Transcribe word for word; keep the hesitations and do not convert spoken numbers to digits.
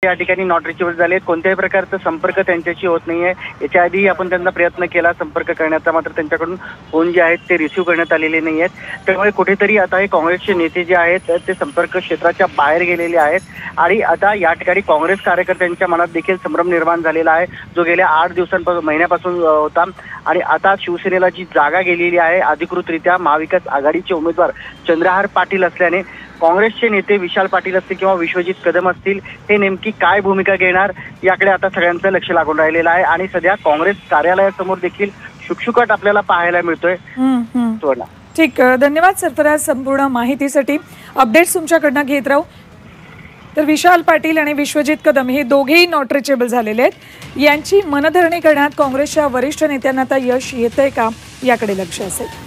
या ठिकाणी not reachable झाले. कोणत्याही प्रकारचा संपर्क त्यांच्याशी होत नाहीये. याच्या आधी आपण त्यांना प्रयत्न केला संपर्क करण्याचा, मात्र त्यांच्याकडून फोन जे आहेत ते रिसिव्ह करण्यात आलेले नाही आहेत. त्यामुळे कुठेतरी आता हे काँग्रेसचे नेते जे आहेत ते संपर्क क्षेत्राच्या बाहेर गेलेले आहेत आणि आता या ठिकाणी काँग्रेस कार्यकर्त्यांच्या मनात देखील संभ्रम निर्माण झालेला आहे, जो गेल्या आठ दिवसांपासून महिन्यापासून होता. आणि आता शिवसेनेला जी जागा गेलेली आहे अधिकृतरित्या महाविकास आघाडीचे उमेदवार चंद्रहार पाटील असल्याने काँग्रेसचे नेते विशाल पाटील असतील किंवा विश्वजित कदम असतील हे नेमकी काय भूमिका घेणार याकडे आता सगळ्यांचं लक्ष लागून राहिलेलं आहे. आणि सध्या काँग्रेस कार्यालयासमोर देखील शुकशुकाट आपल्याला पाहायला मिळतोय. ठीक, धन्यवाद सरफराज संपूर्ण माहितीसाठी. अपडेट्स तुमच्याकडनं घेत राहू. तर विशाल पाटील आणि विश्वजित कदम हे दोघेही नॉट रिचेबल झालेले आहेत. यांची मनधरणी करण्यात काँग्रेसच्या वरिष्ठ नेत्यांना आता यश येतंय का याकडे लक्ष असेल.